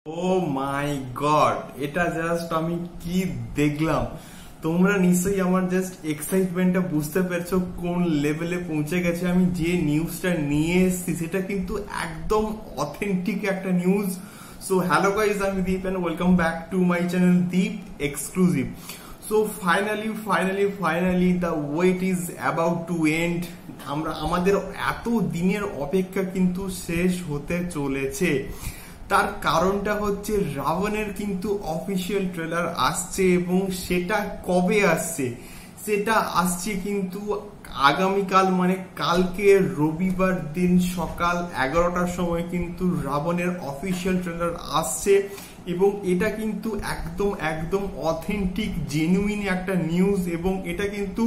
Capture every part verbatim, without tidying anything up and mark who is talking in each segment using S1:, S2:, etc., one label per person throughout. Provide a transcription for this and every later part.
S1: O my god, এটা just আমি কি দেখলাম। তোমরা নিশ্চয়ই আমার জাস্ট এক্সাইটমেন্টটা বুঝতে পারছো কোন লেভেলে পৌঁছে গেছে। আমি যে নিউজটা নিয়ে এসেছি সেটা কিন্তু একদম অথেন্টিক একটা নিউজ। সো হ্যালো গাইজ, আমি Deep and welcome back to my channel Deep exclusive. So finally finally finally the wait is about to end. আমরা আমাদের এত দিনের অপেক্ষা কিন্তু শেষ হতে চলেছে। তার কারণটা হচ্ছে রাবণের কিন্তু অফিসিয়াল ট্রেলার আসছে এবং সেটা কবে আসছে, সেটা আসছে কিন্তু আগামীকাল, মানে কালকে রবিবার দিন সকাল এগারোটার সময় কিন্তু রাবণের অফিসিয়াল ট্রেলার আসছে এবং এটা কিন্তু একদম একদম অথেন্টিক জেনুইন একটা নিউজ এবং এটা কিন্তু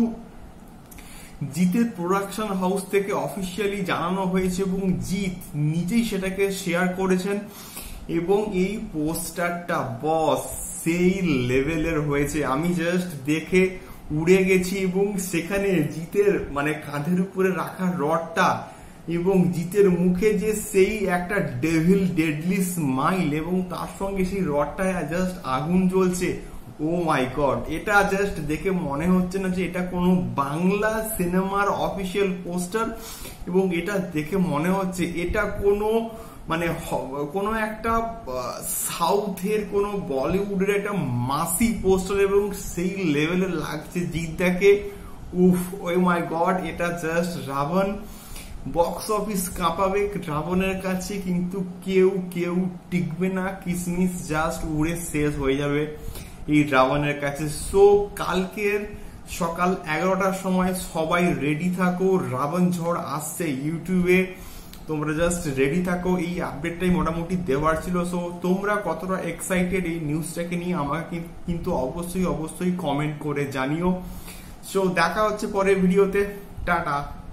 S1: জিতের প্রোডাকশন হাউস থেকে অফিসিয়ালি জানানো হয়েছে এবং জিত নিজেই সেটাকে শেয়ার করেছেন এবং এই পোস্টারটা বস সেই লেভেলের হয়েছে। আমি জাস্ট দেখে উড়ে গেছি এবং সেখানে জিতের মানে কাঁধের উপরে রাখা রডটা এবং জিতের মুখে যে সেই একটা ডেভিল ডেডলি স্মাইল এবং তার সঙ্গে সেই রডটা জাস্ট আগুন জ্বলছে। ও মাই গড, এটা জাস্ট দেখে মনে হচ্ছে না যে এটা কোনো বাংলা সিনেমার অফিসিয়াল পোস্টার এবং এটা দেখে মনে হচ্ছে এটা কোনো মানে কোনো একটা সাউথের কোনো বলিউডের একটা মাসি পোস্টার এবং সেই লেভেলের লাগছে জিতদাকে। উফ, ও মাই গড, এটা জাস্ট রাবণ বক্স অফিস কাঁপাবে। রাবণের কাছে কিন্তু কেউ কেউ টিকবে না, কিসমিস জাস্ট উড়ে শেষ হয়ে যাবে এই রাবণের কাছে। সো কালকের সকাল এগারোটার সময় সবাই রেডি থাকো, রাবণ ঝড় আসছে ইউটিউবে, তোমরা জাস্ট রেডি থাকো। এই আপডেটটাই মোটামুটি দেওয়ার ছিল। সো তোমরা কতটা এক্সাইটেড এই নিউজটাকে নিয়ে আমাকে কিন্তু অবশ্যই অবশ্যই কমেন্ট করে জানিও। সো দেখা হচ্ছে পরের ভিডিওতে, টাটা।